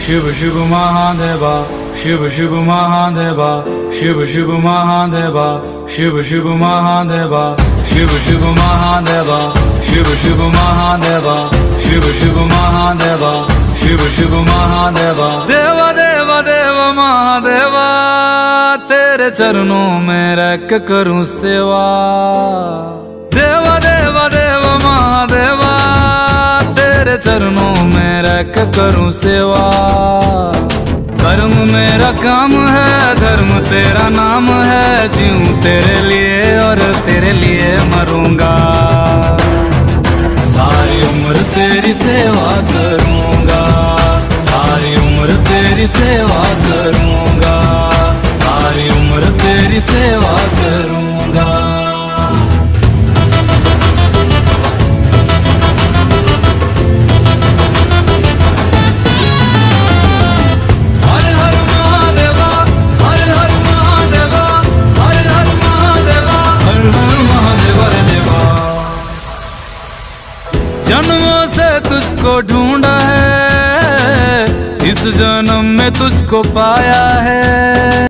शिव शिव महादेवा, शिव शिव महादेवा, शिव शिव महादेवा, शिव शिव महादेवा, शिव शिव महादेवा, शिव शिव महादेवा, शिव शिव महादेवा, शिव शिव महादेवा। देवा देवा देवा महादेवा, तेरे चरणों में रह के करूं सेवा। देवा देवा देवा महादेवा, तेरे चरणों में रह के करूं सेवा। कर्म मेरा काम है, धर्म तेरा नाम है, जीऊं तेरे लिए और तेरे लिए मरूंगा। सारी उम्र तेरी सेवा करूंगा, सारी उम्र तेरी सेवा करूंगा, सारी उम्र तेरी सेवा करूंगा। जन्मों से तुझको ढूंढा है, इस जन्म में तुझको पाया है।